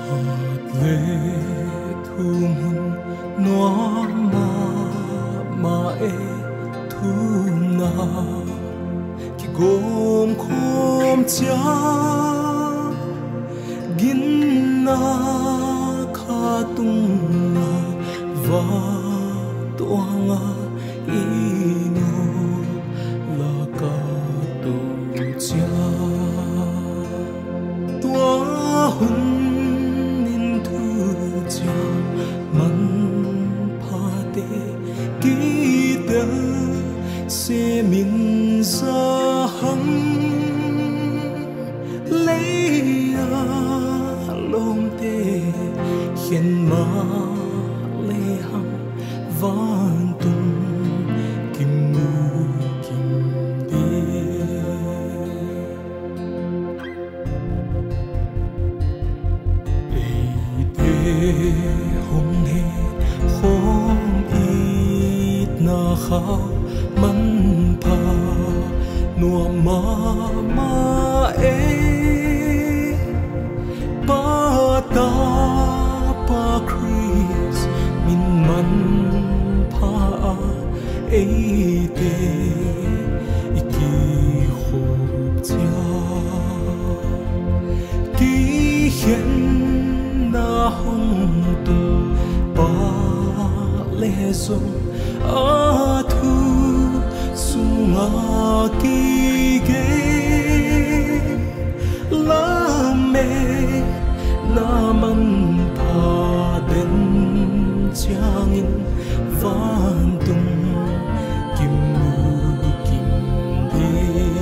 lệ thu mun nó mà e thu na ki gom khom cha gin na kha tung na va tuanga ino la ka tu cha tua hun in thu cha man pha te ki te se min sa hum lấy lom te hiền ma lê hằng van tung kim mu kim đi để hôm nay hôm ít na khao man pa nua ma e pa ta pa Chris min man pa e te iki khop cha ki hiền na hong tu pa le song a thu sunga ki ge la me na man pa den chang in van tung kim mu kim de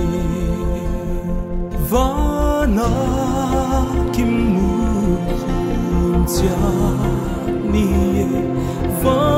va na kim mu hun cha ni va